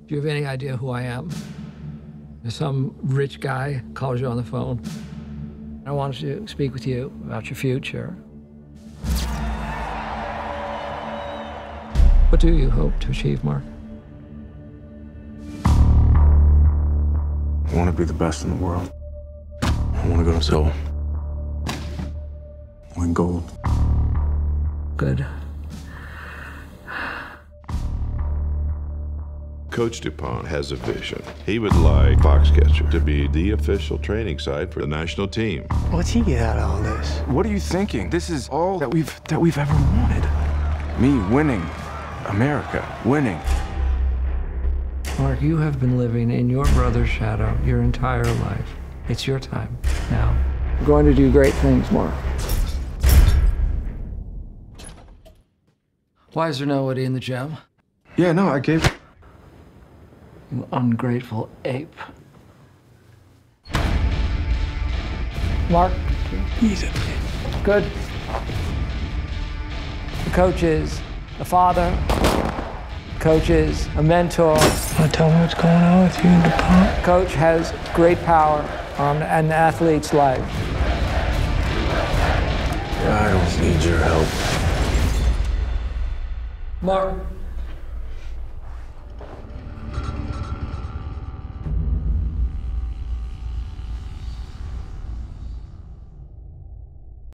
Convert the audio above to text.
Do you have any idea who I am? If some rich guy calls you on the phone, I want to speak with you about your future. What do you hope to achieve, Mark? I want to be the best in the world. I want to go to Seoul. Win gold. Good. Coach DuPont has a vision. He would like Foxcatcher to be the official training site for the national team. What's he get out of all this? What are you thinking? This is all that we've ever wanted. Me winning. America winning. Mark, you have been living in your brother's shadow your entire life. It's your time now. You're going to do great things, Mark. Why is there nobody in the gym? Yeah, no, I gave... You ungrateful ape. Mark? He's a bitch. Good. The coach is a father. The coach is a mentor. Want to tell me what's going on with you and DuPont? The coach has great power on an athlete's life. I don't need your help. Mark,